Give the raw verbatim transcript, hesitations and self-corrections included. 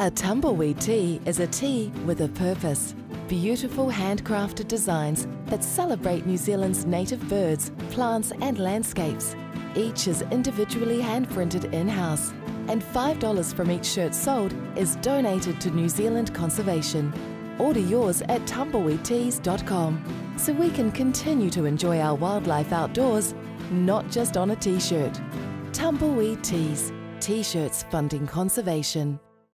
A tumbleweed tee is a tee with a purpose. Beautiful handcrafted designs that celebrate New Zealand's native birds, plants and landscapes. Each is individually hand-printed in-house, and five dollars from each shirt sold is donated to New Zealand Conservation. Order yours at tumbleweed tees dot com so we can continue to enjoy our wildlife outdoors, not just on a t-shirt. Tumbleweed Tees, t-shirts funding conservation.